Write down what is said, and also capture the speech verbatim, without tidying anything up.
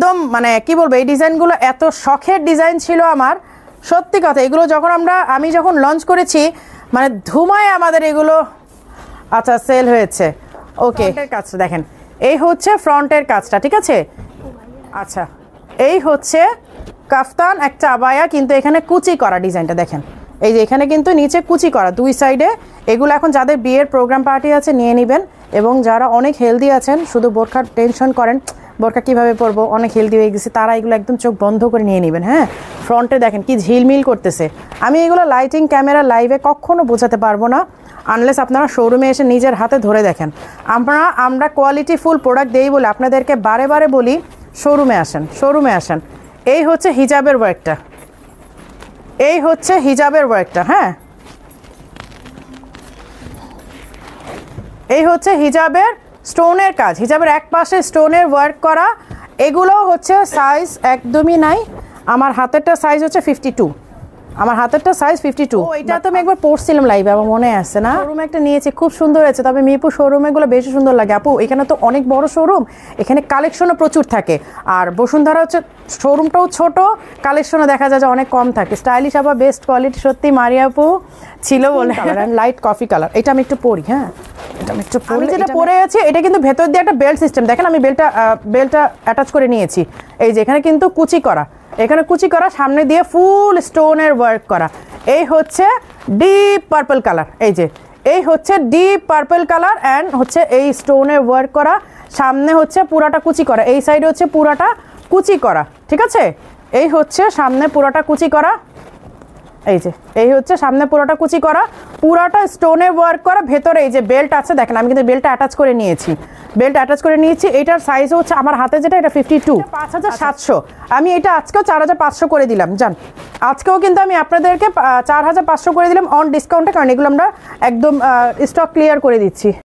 একদম মানে কি বলবো, এই ডিজাইনগুলো এত শখের ডিজাইন ছিল আমার, সত্যি কথা। এগুলো যখন আমরা আমি যখন লঞ্চ করেছি মানে ধুমায় আমাদের এগুলো আচ্ছা সেল হয়েছে। ওকে, ফ্রন্টের কাজটা দেখেন, এই হচ্ছে ফ্রন্টের কাজটা, ঠিক আছে। আচ্ছা, এই হচ্ছে কাফতান একটা আবায়া, কিন্তু এখানে কুচি করা ডিজাইনটা দেখেন, এই যে এখানে কিন্তু নিচে কুচি করা দুই সাইডে। এগুলো এখন যাদের বিয়ের প্রোগ্রাম পার্টি আছে নিয়ে নেবেন, এবং যারা অনেক হেলদি আছেন, শুধু বোরখার টেনশন করেন বোরখা কীভাবে পরবো, অনেক হেলদি হয়ে গেছে, তারা এগুলো একদম চোখ বন্ধ করে নিয়ে নেবেন। হ্যাঁ, ফ্রন্টে দেখেন কি ঝিলমিল করতেছে। আমি এগুলো লাইটিং ক্যামেরা লাইভে কখনো বোঝাতে পারবো না আনলেস আপনারা শোরুমে এসে নিজের হাতে ধরে দেখেন। আমরা আমরা কোয়ালিটি ফুল প্রোডাক্ট দেই বলে আপনাদেরকে বারে বারে বলি শোরুমে আসেন, শোরুমে আসেন। এই হচ্ছে হিজাবের ওয়ার্কটা, এই হচ্ছে হিজাবের ওয়ার্কটা। হ্যাঁ, এই হচ্ছে হিজাবের স্টোনের কাজ, হিজাবের এক পাশে স্টোনের ওয়ার্ক করা। এগুলো হচ্ছে সাইজ একদমই নাই, আমার হাতেরটা সাইজ হচ্ছে ফিফটি টু, আমার হাতেরটা সাইজ ফিফটি টু। এটা তো আমি একবার পড়ছিলাম লাইভে, আমার মনে আছে না, শোরুমে একটা নিয়েছি, খুব সুন্দর হয়েছে। তবে মিরপুর শোরুমেগুলো বেশি সুন্দর লাগে আপু, এখানে তো অনেক বড় শোরুম, এখানে কালেকশনও প্রচুর থাকে। আর বসুন্ধরা হচ্ছে শোরুমটাও ছোট, কালেকশনও দেখা যায় যে অনেক কম থাকে। স্টাইলিশ আবার বেস্ট কোয়ালিটি, সত্যি মারিয়া আপু ছিল বলে। লাইট কফি কালার, এটা আমি একটু পরি। হ্যাঁ, এটা আমি একটু পরি, যেটা পরে আছে এটা কিন্তু ভেতর দিয়ে একটা বেল্ট সিস্টেম, দেখেন আমি বেল্টটা বেল্টটা অ্যাটাচ করে নিয়েছি। এই যে এখানে কিন্তু কুচি করা, এখানে কুচি করা, সামনে দিয়ে ফুল স্টোনের ওয়ার্ক করা। এই হচ্ছে ডিপ পার্পল কালার, এই যে এই হচ্ছে ডিপ পার্পল কালার অ্যান্ড হচ্ছে এই স্টোনের ওয়ার্ক করা, সামনে হচ্ছে পুরাটা কুচি করা, এই সাইডে হচ্ছে পুরাটা কুচি করা, ঠিক আছে। এই হচ্ছে সামনে পুরাটা কুচি করা, এই যে এই হচ্ছে সামনে পুরোটা কুচি করা, পুরাটা স্টোনে ওয়ার্ক করা। ভেতরে এই যে বেল্ট আছে দেখেন, আমি কিন্তু বেল্টটা অ্যাটাচ করে নিয়েছি, বেল্ট অ্যাটাচ করে নিয়েছি। এটার সাইজ হচ্ছে আমার হাতে যেটা, এটা ফিফটি টু, পাঁচ হাজার সাতশো। আমি এটা আজকেও চার হাজার পাঁচশো করে দিলাম, জান আজকেও কিন্তু আমি আপনাদেরকে চার হাজার পাঁচশো করে দিলাম অন ডিসকাউন্টে, কারণ এগুলো আমরা একদম স্টক ক্লিয়ার করে দিচ্ছি।